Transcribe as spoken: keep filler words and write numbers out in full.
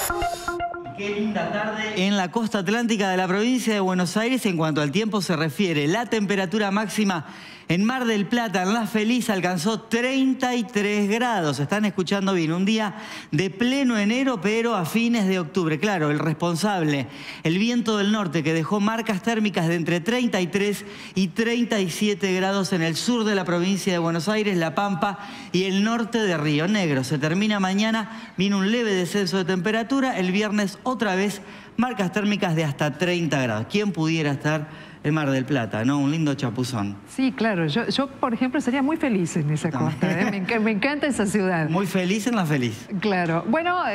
Qué linda tarde en la costa atlántica de la provincia de Buenos Aires en cuanto al tiempo se refiere. La temperatura máxima en Mar del Plata, en La Feliz, alcanzó treinta y tres grados. Están escuchando bien, un día de pleno enero, pero a fines de octubre. Claro, el responsable, el viento del norte, que dejó marcas térmicas de entre treinta y tres y treinta y siete grados en el sur de la provincia de Buenos Aires, La Pampa y el norte de Río Negro. Se termina mañana, viene un leve descenso de temperatura. El viernes, otra vez, marcas térmicas de hasta treinta grados. ¿Quién pudiera estar en Mar del Plata, no? Un lindo chapuzón. Sí, claro. Yo, yo por ejemplo, sería muy feliz en esa costa. ¿eh? Me, enc me encanta esa ciudad. Muy feliz en La Feliz. Claro. Bueno...